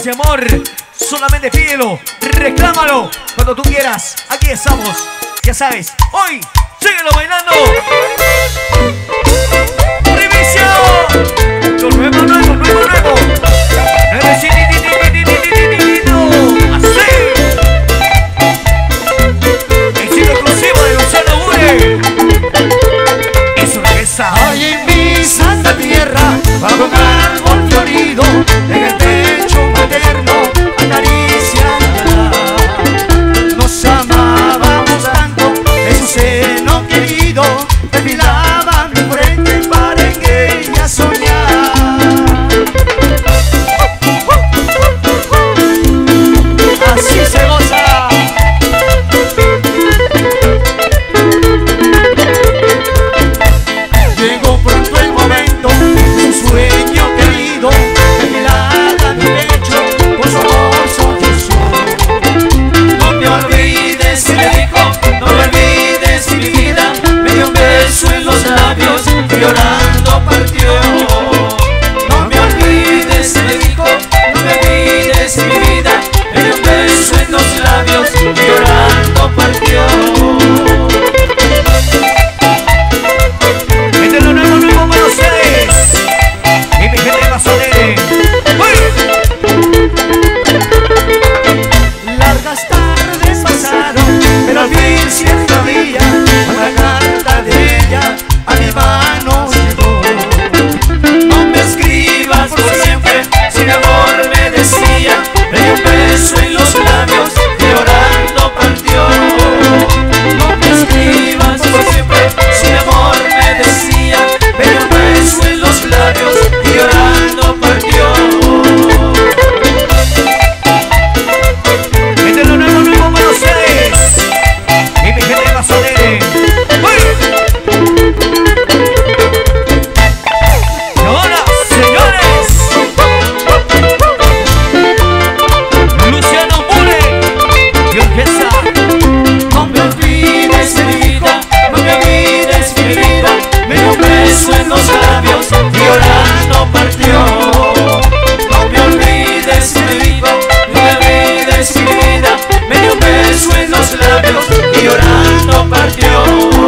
ese amor, solamente pídelo, reclámalo cuando tú quieras. Aquí estamos, ya sabes, hoy síguelo bailando. ¡Primicia! Lo nuevo, nuevo, nuevo, nuevo. Así. Éxito exclusivo de Luciano Mure. Es orquesta. Ay, en mi santa tierra, bajo un árbol florido, en el pecho materno, acariciándola. Nos amábamos tanto, en su seno querido, perfilaba mi frente para en ella soñar. Así se goza. Llegó pronto el momento, su sueño querido, perfilada mi pecho, con su amor sollozo. No me olvides, me dijo, no me olvides mi vida, me dio un beso en los labios, y llorando partió. No me olvides, me dijo, no me olvides mi vida, me dio un beso en los labios, y llorando partió. Este es lo nuevo, nuevo para ustedes. Y mi gente va a soler. Largas tardes pasaron, pero al fin cierto día una carta de ella a mi mano llegó. No me escribas por siempre, si mi amor me decía, me dio un beso en los labios y llorando partió. No me escribas por siempre, si mi amor me decía, me dio un beso en los labios y llorando partió. Este es lo nuevo, nuevo para ustedes. Y mi gente va a soler. Y ahora, señores, Luciano Mure y orquesta. No me olvides mi vida, no me olvides mi vida, me dio un beso en los labios y llorando partió. No me olvides mi vida, no me olvides mi vida, me dio un beso en los labios y llorando partió.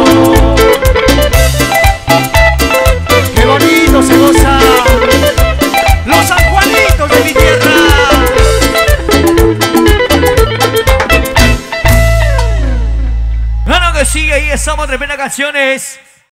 Qué bonito se goza los San Juanitos de mi tierra. Claro que sí, ahí estamos, tremendas canciones.